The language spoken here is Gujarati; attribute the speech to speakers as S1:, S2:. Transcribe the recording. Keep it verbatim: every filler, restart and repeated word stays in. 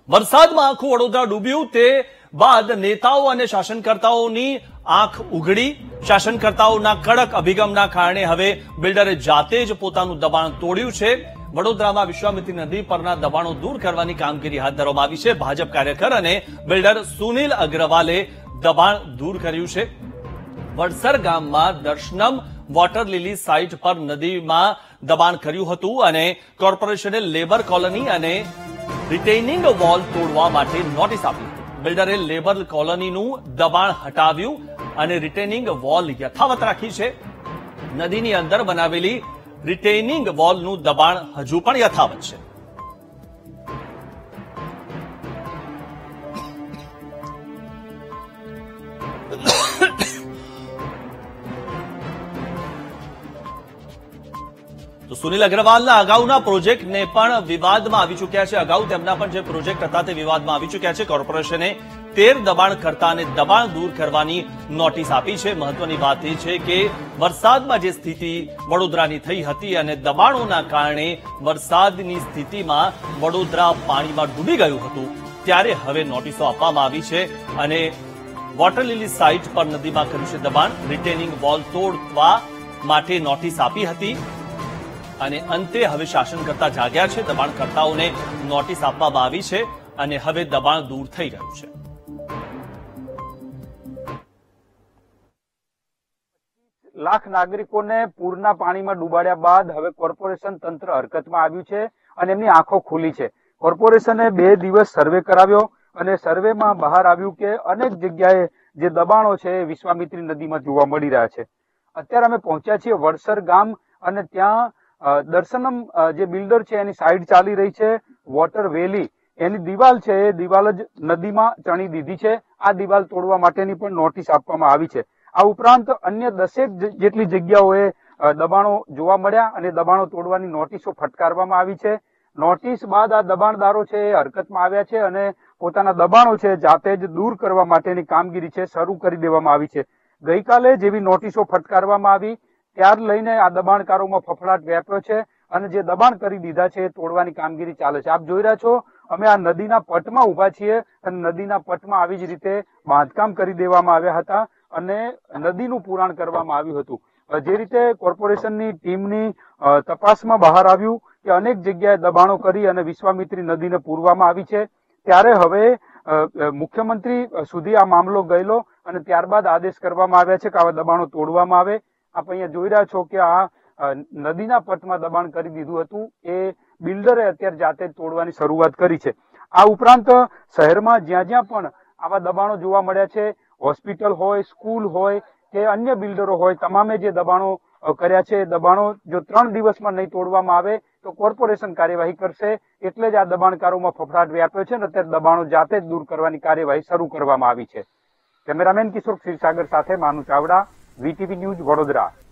S1: વરસાદમાં આખું વડોદરા ડૂબ્યું તે બાદ નેતાઓ અને શાસનકર્તાઓની આંખ ઉઘડી. શાસનકર્તાઓના કડક અભિગમના કારણે હવે બિલ્ડરે જાતે જ પોતાનું દબાણ તોડ્યું છે. વડોદરામાં વિશ્વામિત્રી નદી પરના દબાણો દૂર કરવાની કામગીરી હાથ ધરવામાં આવી છે. ભાજપ કાર્યકર અને બિલ્ડર સુનિલ અગ્રવાલે દબાણ દૂર કર્યું છે. વડસર ગામમાં દર્શનમ વોટર લીલી સાઇટ પર નદીમાં દબાણ કર્યું હતું અને કોર્પોરેશને લેબર કોલોની અને રિટેઇનિંગ વોલ તોડવા માટે નોટિસ આપી. બિલ્ડરે લેબર કોલોનીનું દબાણ હટાવ્યું અને રિટેઇનિંગ વોલ યથાવત રાખી છે. નદીની અંદર બનાવેલી રિટેઇનિંગ વોલનું દબાણ હજુ પણ યથાવત છે. તો સુનિલ અગ્રવાલના અગાઉના પ્રોજેક્ટને પણ વિવાદમાં આવી ચૂક્યા છે. અગાઉ તેમના પણ જે પ્રોજેક્ટ હતા તે વિવાદમાં આવી ચૂક્યા છે. કોર્પોરેશને તેર દબાણકર્તાને દબાણ દૂર કરવાની નોટિસ આપી છે. મહત્વની વાત એ છે કે વરસાદમાં જે સ્થિતિ વડોદરાની થઈ હતી અને દબાણોના કારણે વરસાદની સ્થિતિમાં વડોદરા પાણીમાં ડૂબી ગયું હતું, ત્યારે હવે નોટિસો આપવામાં આવી છે અને વોટર લીલી સાઇટ પર નદીમાં કર્યું છે દબાણ. રિટેનિંગ વોલ તોડવા માટે નોટિસ આપી હતી અને અંતે હવે શાસનકર્તા જાગ્યા છે. દબાણકર્તાઓને નોટિસ આપવામાં આવી છે અને હવે દબાણ દૂર થઈ ગયું છે.
S2: લાખ નાગરિકોને પૂરના પાણીમાં ડૂબાડ્યા બાદ હવે કોર્પોરેશન તંત્ર હરકતમાં આવ્યું છે અને એમની આંખો ખુલી છે. કોર્પોરેશને બે દિવસ સર્વે કરાવ્યો અને સર્વેમાં બહાર આવ્યું કે અનેક જગ્યાએ જે દબાણો છે એ વિશ્વામિત્રી નદીમાં જોવા મળી રહ્યા છે. અત્યારે અમે પહોંચ્યા છીએ વડસર ગામ અને ત્યાં દર્શનમ જે બિલ્ડર છે એની સાઇડ ચાલી રહી છે. વોટર વેલી એની દિવાલ છે એ દિવાલ જ નદીમાં ચણી દીધી છે. આ દિવાલ તોડવા માટેની પણ નોટિસ આપવામાં આવી છે. આ ઉપરાંત અન્ય દસેક જેટલી જગ્યાઓએ દબાણો જોવા મળ્યા અને દબાણો તોડવાની નોટિસો ફટકારવામાં આવી છે. નોટિસ બાદ આ દબાણદારો છે એ હરકતમાં આવ્યા છે અને પોતાના દબાણો છે જાતે જ દૂર કરવા માટેની કામગીરી છે શરૂ કરી દેવામાં આવી છે. ગઈકાલે જેવી નોટિસો ફટકારવામાં આવી ત્યાર લઈને આ દબાણકારોમાં ફફડાટ વ્યાપ્યો છે અને જે દબાણ કરી દીધા છે એ તોડવાની કામગીરી ચાલે છે. આપ જોઈ રહ્યા છો અમે આ નદીના પટમાં ઉભા છીએ અને નદીના પટમાં આવી જ રીતે બાંધકામ કરી દેવામાં આવ્યા હતા અને નદીનું પુરાણ કરવામાં આવ્યું હતું. જે રીતે કોર્પોરેશનની ટીમની તપાસમાં બહાર આવ્યું કે અનેક જગ્યાએ દબાણો કરી અને વિશ્વામિત્રી નદીને પૂરવામાં આવી છે, ત્યારે હવે મુખ્યમંત્રી સુધી આ મામલો ગયેલો અને ત્યારબાદ આદેશ કરવામાં આવ્યા છે કે આવા દબાણો તોડવામાં આવે. આપ અહીંયા જોઈ રહ્યા છો કે આ નદીના પટમાં દબાણ કરી દીધું હતું એ બિલ્ડરે અત્યારે જાતે જ તોડવાની શરૂઆત કરી છે. આ ઉપરાંત શહેરમાં જ્યાં જ્યાં પણ આવા દબાણો જોવા મળ્યા છે, હોસ્પિટલ હોય, સ્કૂલ હોય કે અન્ય બિલ્ડરો હોય, તમામે જે દબાણો કર્યા છે એ દબાણો જો ત્રણ દિવસમાં નહીં તોડવામાં આવે તો કોર્પોરેશન કાર્યવાહી કરશે. એટલે જ આ દબાણકારોમાં ફફડાટ વ્યાપ્યો છે અને અત્યારે દબાણો જાતે જ દૂર કરવાની કાર્યવાહી શરૂ કરવામાં આવી છે. કેમેરામેન કિશોર ક્ષીરસાગર સાથે માનુ ચાવડા, વીટીવી ન્યૂઝ, વડોદરા.